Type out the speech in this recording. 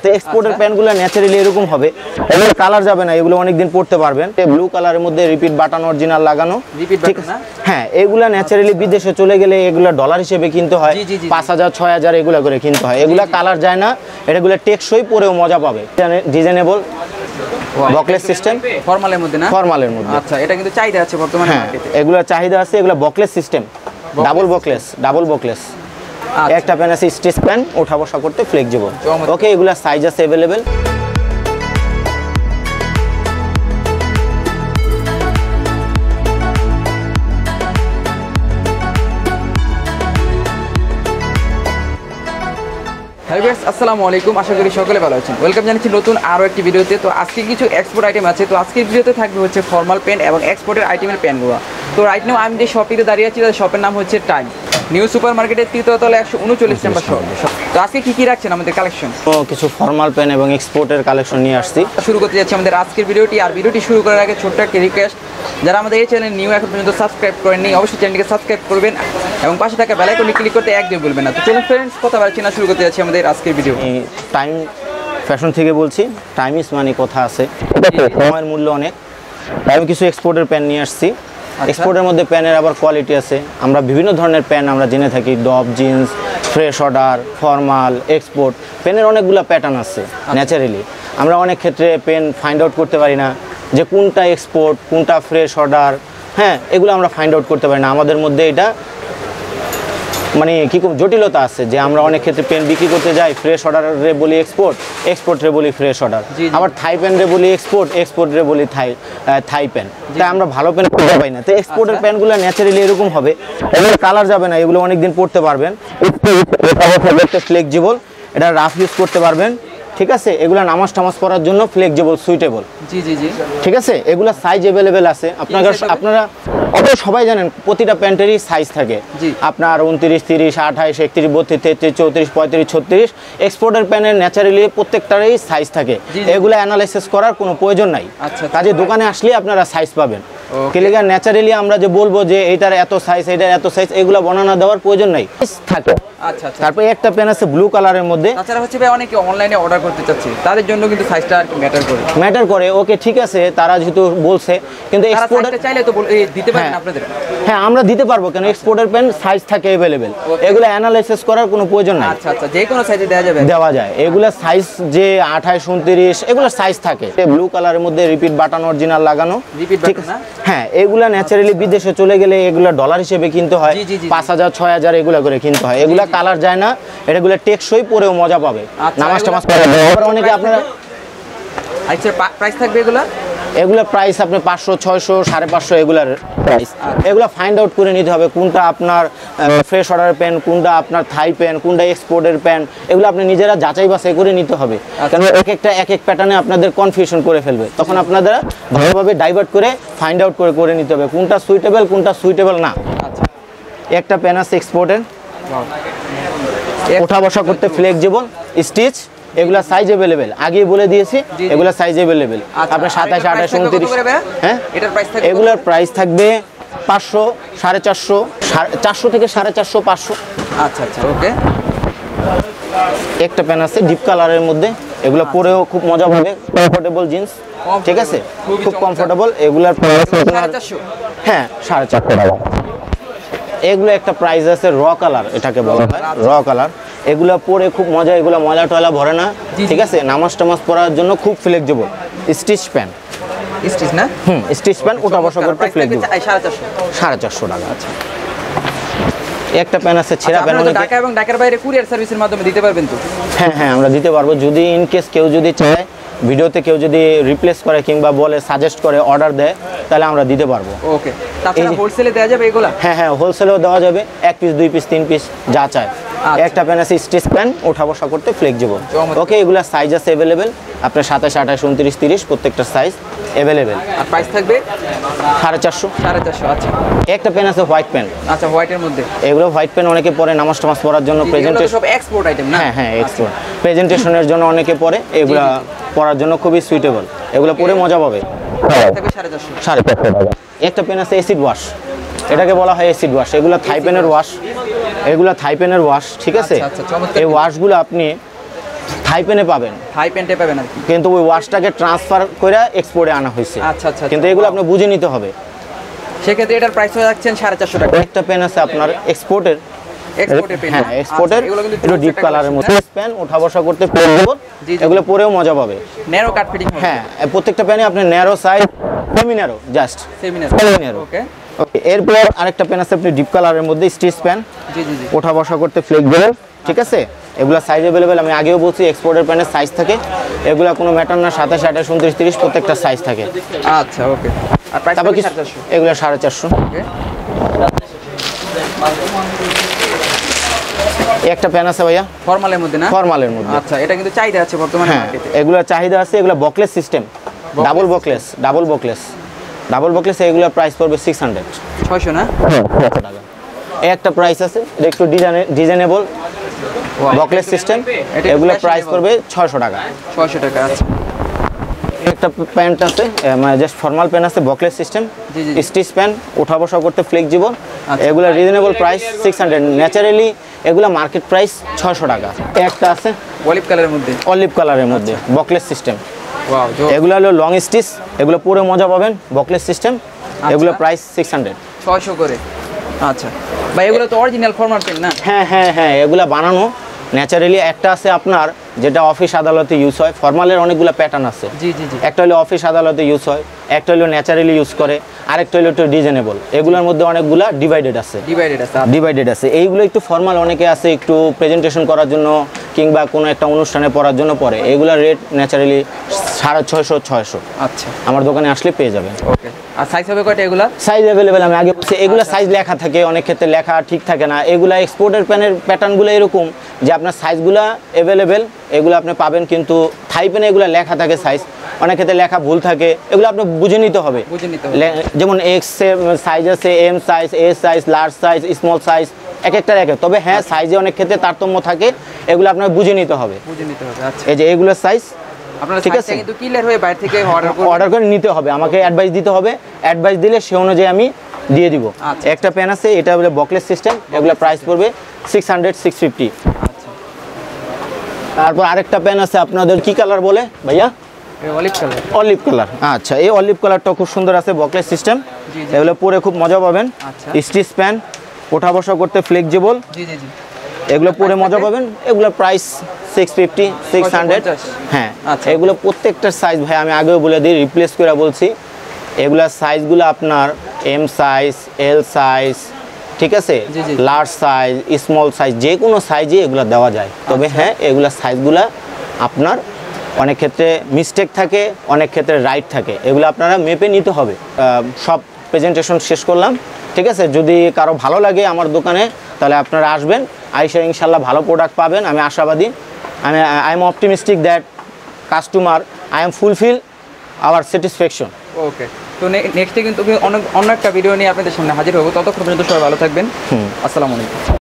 তো এক্সপোর্টের প্যান্টগুলো ন্যাচারালি এরকম হবে, এগুলো কালার যাবে না, এগুলো অনেকদিন পরতে পারবেন। ব্লু কালারের মধ্যে রিপিট বাটন অরিজিনাল লাগানো, ঠিক আছে। হ্যাঁ, এগুলা ন্যাচারালি বিদেশে চলে গেলে এগুলা ডলার হিসেবে কিনতে হয়, 5000 6000 এগুলা করে কিনতে হয়। এগুলা কালার যায় না, এগুলো টেকসই পরেও মজা পাবে। ডিজাইনেবল বকলেস সিস্টেম, ফর্মালের মধ্যে না, ফর্মালের মধ্যে। আচ্ছা, এটা কিন্তু চাহিদা আছে বর্তমানে মার্কেটে। এগুলোর চাহিদা আছে, এগুলো বকলেস সিস্টেম, ডাবল বকলেস। একটা প্যান আছে স্টিচ প্যান, ওঠা বসা করতে ফ্লেক্সিবল। ওকে, এগুলা সাইজ আছে अवेलेबल। হ্যালো ভিউয়ার্স, আসসালামু আলাইকুম। আশা করি সকলে ভালো আছেন। ওয়েলকাম জানাচ্ছি নতুন আরও একটি ভিডিওতে। তো আজকে কিছু এক্সপোর্ট আইটেম আছে। তো আজকের ভিডিওতে থাকবে হচ্ছে ফর্মাল প্যান্ট এবং এক্সপোর্টের আইটেমের প্যান্টগুলো। তো রাইট নাও আমি যে শপটিতে দাঁড়িয়ে আছি, তার শপের নাম হচ্ছে টাইম, নিউ সুপার মার্কেটের 3য় তলা 139 নম্বর শপ। তো আজকে কি রাখছেন আমাদের কালেকশন? তো কিছু ফর্মাল প্যান্ট এবং এক্সপোর্টের কালেকশন নিয়ে আসছি। শুরু করতে যাচ্ছি আমাদের আজকের ভিডিওটি। আর ভিডিওটি শুরু করার আগে ছোট্ট একটা রিকোয়েস্ট, যারা আমাদের এই চ্যানেল নিউ এখন পর্যন্ত সাবস্ক্রাইব করেননি, অবশ্যই চ্যানেলটিকে সাবস্ক্রাইব করবেন এবং পাশে থাকা বেল আইকনে ক্লিক করতে একদম ভুলবেন না। তো চলুন ফ্রেন্ডস, কথা বলছি না, শুরু করতে যাচ্ছি আমাদের আজকের ভিডিও। টাইম ফ্যাশন থেকে বলছি, টাইম ইজ মানি কথা আছে, সময়ের মূল্য অনেক। আমি কিছু এক্সপোর্টের প্যান্ট নিয়ে আসছি। এক্সপোর্টের মধ্যে প্যানের আবার কোয়ালিটি আছে। আমরা বিভিন্ন ধরনের প্যান্ট আমরা জেনে থাকি, ডপ, jeans, fresh order, formal, export. পেনের অনেকগুলো প্যাটার্ন আছে। ন্যাচারালি আমরা অনেক ক্ষেত্রে পেন ফাইন্ড আউট করতে পারি না যে কোনটা এক্সপোর্ট, কোনটা ফ্রেশ অর্ডার। হ্যাঁ, এগুলো আমরা ফাইন্ড আউট করতে পারি না। আমাদের মধ্যে এটা মানে কী জটিলতা আছে যে আমরা অনেক ক্ষেত্রে পেন বিক্রি করতে যাই, ফ্রেশ অর্ডারে বলি এক্সপোর্ট, এক্সপোর্টরে বলি ফ্রেশ অর্ডার। আবার থাই প্যান্টে বলি এক্সপোর্ট, এক্সপোর্টরে বলি থাই প্যান্ট। তাই আমরা ভালো প্যান্ট খুঁজে পাই না। তো এক্সপোর্টের প্যান্টগুলো ন্যাচারালি এরকম হবে, এগুলো কালার যাবে না, এগুলো অনেকদিন পরতে পারবেন, ফ্লেক্সিবল, এটা রাফ ইউজ করতে পারবেন, ঠিক আছে। এগুলো নামাজ টামাজ পরার জন্য ফ্লেক্সিবল, সুইটেবল। জি জি জি, ঠিক আছে। এগুলো সাইজ अवेलेबल আছে। আপনারা অবশ্যই সবাই জানেন প্রতিটা প্যান্টেরই সাইজ থাকে। আপনার 29, 30, 28, 31, 32, 33, 34, 35, 36। এক্সপোর্টের প্যান্টের ন্যাচারালি প্রত্যেকটারই সাইজ থাকে। এগুলো অ্যানালাইসিস করার কোনো প্রয়োজন নাই। কাজে দোকানে আসলে আপনারা সাইজ পাবেন। ক্লিয়ার ন্যাচারালি আমরা যে বলবো যে এইটার এত সাইজ, এইটার এত সাইজ, এগুলো বর্ণনা দেওয়ার প্রয়োজন নাই, থাকে। আচ্ছা, তারপরে একটা প্যান আছে ব্লু কালারের মধ্যে। তাছাড়া হচ্ছে ভাই অনেকে অনলাইনে অর্ডার করতে চাচ্ছে, তাদের জন্য কিন্তু সাইজটা ম্যাটার করে। ওকে, ঠিক আছে, তারা যেহেতু বলছে, কিন্তু এক্সপোর্টার চাইলে তো দিতে পারেন আপনাদের। হ্যাঁ, আমরা দিতে পারবো, কেন এক্সপোর্টের প্যান সাইজ থাকে अवेलेबल। এগুলো অ্যানালাইসিস করার কোনো প্রয়োজন নাই। আচ্ছা আচ্ছা, যে কোনো সাইজে দেওয়া যায়। এগুলো সাইজ যে 28, 29 এগুলো সাইজ থাকে। ব্লু কালারের মধ্যে রিপিট বাটন অরিজিনাল লাগানো, ঠিক আছে। হ্যাঁ, এগুলা ন্যাচারালি বিদেশে চলে গেলে এগুলা ডলার হিসেবে কিনতে হয়, 5000 6000 এগুলা করে কিনতে হয়। এগুলা কালার যায় না, এগুলো টেকসই পরেও মজা পাবে, নামাজ টামাজ পড়া। অনেকে আপনারা আচ্ছা, প্রাইস থাকবে এগুলা প্রাইস আপনার 500, 600, 550 এগুলার প্রাইস। এগুলা ফাইন্ড আউট করে নিতে হবে কোনটা আপনার ফ্রেশ অর্ডারের প্যান্ট, কোনটা আপনার থাই প্যান্ট, কোনটা এক্সপোর্টের প্যান্ট। এগুলো আপনি নিজেরা যাচাই বাছাই করে নিতে হবে, কারণ এক এক প্যাটার্নে আপনাদের কনফিউশন করে ফেলবে। তখন আপনারা ভালোভাবে ডাইভার্ট করে ফাইন্ড আউট করে নিতে হবে কোনটা সুইটেবল, কোনটা সুইটেবল না। একটা প্যান আছে এক্সপোর্টের, ওঠা বসা করতে ফ্লেক্সিবল, স্টিচ। এগুলা সাইজ अवेलेबल, আগেই বলে দিয়েছি, এগুলা সাইজ अवेलेबल। আপনার 27, 28, 29। হ্যাঁ, এগুলার প্রাইস থাকবে 500, 450, 400 থেকে 450, 500। আচ্ছা আচ্ছা, ওকে। একটা প্যান আছে ডিপ কালারের মধ্যে, এগুলো পরেও খুব মজা পাবে, কমফোর্টেবল জিন্স, ঠিক আছে, খুব কমফোর্টেবল। এগুলার প্রাইস হ্যাঁ 450 টাকা। এগুলো একটা প্রাইস আছে র কালার, এটাকে বলা হয় র কালার। এগুলো পরে খুব মজা, এগুলো মজা টয়লা ভরে না, ঠিক আছে। নামাজ টামাজ পরার জন্য খুব ফ্লেক্সিবল। স্টিচ প্যান্ট, স্টিচ না, স্টিচ প্যান্ট, ওটা বসা করতে ফ্লেক্সিবল, 450 টাকা। আচ্ছা, একটা প্যান আছে ছেঁড়া প্যান। ঢাকা এবং ঢাকার বাইরে কুরিয়ার সার্ভিসের মাধ্যমে দিতে পারবেন তো? হ্যাঁ হ্যাঁ, আমরা দিতে পারবো। যদি ইন কেস কেউ যদি চায়, ভিডিওতে কেউ যদি রিপ্লেস করে কিংবা বলে সাজেস্ট করে অর্ডার দেয়, তাহলে আমরা দিতে পারবো। ওকে, তাছাড়া হোলসেলে দেওয়া যাবে এগুলো? হ্যাঁ হ্যাঁ, হোলসেলেও দেওয়া যাবে, 1 পিস 2 পিস 3 পিস যা চায়। একটা প্যান আছে স্টিচ প্যান, ওঠা বসা করতে ফ্লেক্সিবল। ওকে, এগুলা সাইজ আছে अवेलेबल। আপনার 27, 28, 29, 30 প্রত্যেকটা সাইজ अवेलेबल। আর প্রাইস থাকবে 450। আচ্ছা। একটা প্যান আছে হোয়াইট প্যান। আচ্ছা, হোয়াইটের মধ্যে এগুলো হোয়াইট প্যান অনেকে পরে নামাজ টামাজ পরার জন্য, প্রেজেন্টেশন, সব এক্সপোর্ট আইটেম না? হ্যাঁ হ্যাঁ, এক্সপোর্ট প্রেজেন্টেশনের জন্য অনেকে পরে। এগুলা পরার জন্য খুবই সুইটেবল, এগুলো পরে মজা পাবে। 450 টাকা। একটা পেন আছে অ্যাসিড ওয়াশ, এটাকে বলা হয় অ্যাসিড ওয়াশ। এগুলো থাই পেনের ওয়াশ, ঠিক আছে। এই ওয়াশগুলো আপনি থাই পেনে পাবেন, থাই প্যান্টে পাবেন আর কি, কিন্তু ওই ওয়াশটাকে ট্রান্সফার করে এক্সপোর্টে আনা হয়েছে। আচ্ছা আচ্ছা, কিন্তু এগুলো আপনি বুঝে নিতে হবে। সেক্ষেত্রে এটার প্রাইস হয়ে যাচ্ছেন 450 টাকা। একটা পেন আছে আপনার এক্সপোর্টের, এক্সপোর্টের পেন, হ্যাঁ এক্সপোর্টের, একটু ডিপ কালারের মধ্যে পেন, ওঠা বসা করতে ফ্লেক্সিবল, এগুলো পরেও মজা পাবে। ন্যারো কাট ফিটিং হবে, হ্যাঁ প্রত্যেকটা পেনে আপনি narrow size, semi narrow, just semi narrow. Okay okay, এরপর আরেকটা পেন আছে আপনি ডিপ কালারের মধ্যে স্টিচ পেন, জি জি জি, ওঠা বসা করতে ফ্লেক্সিবল, ঠিক আছে। এগুলো সাইজ अवेलेबल, আমি আগেও বলছি এক্সপোর্টের প্যানের সাইজ থাকে, এগুলো কোনো ম্যাটার না, 27, 28, 29, 30 প্রত্যেকটা সাইজ থাকে। আচ্ছা ওকে, আর প্রাইস তারপর কি 450, এগুলো 450। ওকে। একটা প্যান আছে ভাইয়া ফর্মালের মধ্যে না, ফর্মালের মধ্যে, আচ্ছা এটা কিন্তু চাহিদা আছে বর্তমানে হ্যাঁ মার্কেটে। এগুলোর চাহিদা আছে, এগুলো buckles system, double buckles, double buckles, এগুলোর প্রাইস পড়বে 600 600 না, টাকা। এই একটা প্রাইস আছে, এটা একটু ডিজাইনেবল বকলেস সিস্টেম, এগুলোর প্রাইস পড়বে 600 টাকা। 600 টাকা, আচ্ছা। একটা প্যান্ট আছে, মানে জাস্ট ফর্মাল প্যান্ট আছে, বকলেস সিস্টেম, জি, জি। স্টিচ প্যান্ট, ওঠা বসা করতে ফ্লেক্সিবল, আচ্ছা। এগুলো রিজনেবল প্রাইস 600, ন্যাচারালি এগুলো মার্কেট প্রাইস 600 টাকা। একটা আছে অলিভ কালারের মধ্যে, অলিভ কালারের মধ্যে বকলেস সিস্টেম, ওয়াও, এগুলো হলো লং স্টিচ, এগুলো পুরো মজা পাবেন, বকলেস সিস্টেম, এগুলো প্রাইস 600। 600 করে, আচ্ছা ভাই। এগুলো তো অরিজিনাল ফর্মাল পেন না? হ্যাঁ হ্যাঁ হ্যাঁ, এগুলো বানানো ন্যাচারালি। একটা আছে আপনার যেটা অফিস আদালতে ইউজ হয়, ফর্মালের অনেকগুলো প্যাটার্ন আছে, জি জি জি, একটা হলো অফিস আদালতে ইউজ হয়, একটা হলো ন্যাচারালি ইউজ করে, আরেকটা হলো একটু ডিজাইনেবল। এগুলোর মধ্যে অনেকগুলা ডিভাইডেড আছে, ডিভাইডেড আছে। এইগুলো একটু ফর্মাল, অনেকে আছে একটু প্রেজেন্টেশন করার জন্য কিংবা কোনো একটা অনুষ্ঠানে পরার জন্য পরে, এগুলোর রেট ন্যাচারালি 650, 600। আচ্ছা, আমার দোকানে আসলে পেয়ে যাবেন। ওকে। আর সাইজ হবে কয়টা এগুলা? সাইজ অ্যাভেলেবেল, আমি আগে বলছি এগুলো সাইজ লেখা থাকে, অনেক ক্ষেত্রে লেখা ঠিক থাকে না। এগুলা এক্সপোর্টের প্যানের প্যাটার্নগুলো এরকম যে আপনার সাইজগুলো অ্যাভেলেবেল, এগুলো আপনি পাবেন, কিন্তু থাই প্যানে এগুলো লেখা থাকে সাইজ, অনেক ক্ষেত্রে লেখা ভুল থাকে, এগুলো আপনি বুঝে নিতে হবে। যেমন এক্স সাইজ আছে, M size, A size, large size, small size, এক একটার এক। তবে হ্যাঁ সাইজে অনেক ক্ষেত্রে তারতম্য থাকে, এগুলো আপনার বুঝে নিতে হবে। আচ্ছা, এই যে এগুলোর সাইজ ঠিক আছে, কিন্তু ক্লিয়ার হয়ে বাইরে থেকে অর্ডার করে নিতে হবে, আমাকে অ্যাডভাইস দিতে হবে, অ্যাডভাইস দিলে সে অনুযায়ী আমি দিয়ে দিব। আচ্ছা, একটা প্যান আছে, এটা হলো বকলেস সিস্টেম, এগুলো প্রাইস পড়বে 600, 650। আচ্ছা, তারপর আরেকটা প্যান আছে আপনাদের, কি কালার বলে ভাইয়া? Olive colour, olive colour. আচ্ছা, এই অলিভ কালারটা খুব সুন্দর আছে, বকলেস সিস্টেম, এগুলো পরে খুব মজা পাবেন। আচ্ছা, স্টিচ প্যান, ওঠা বসা করতে ফ্লেক্সিবল, জি জি জি, এগুলো পরে মজা পাবেন। এগুলো প্রাইস 650, 600। হ্যাঁ, আচ্ছা, এগুলো প্রত্যেকটার সাইজ ভাই আমি আগেও বলে দিই, রিপ্লেস করে বলছি, এগুলার সাইজগুলো আপনার এম সাইজ, এল সাইজ, ঠিক আছে, লার্জ সাইজ, স্মল সাইজ, যে কোনো সাইজে এগুলো দেওয়া যায়। তবে হ্যাঁ এগুলা সাইজগুলা আপনার অনেক ক্ষেত্রে মিস্টেক থাকে, অনেক ক্ষেত্রে রাইট থাকে, এগুলো আপনারা মেপে নিতে হবে। সব প্রেজেন্টেশন শেষ করলাম, ঠিক আছে। যদি কারো ভালো লাগে আমার দোকানে, তাহলে আপনারা আসবেন, আইসা ইনশাল্লাহ ভালো প্রোডাক্ট পাবেন, আমি আশাবাদী। I am optimistic that customer I am fulfil our satisfaction. Okay, তো নেক্সটে কিন্তু অন্য একটা ভিডিও নিয়ে আপনাদের সামনে হাজির হবো। ততক্ষণ পর্যন্ত সবাই ভালো থাকবেন। আসসালামু আলাইকুম।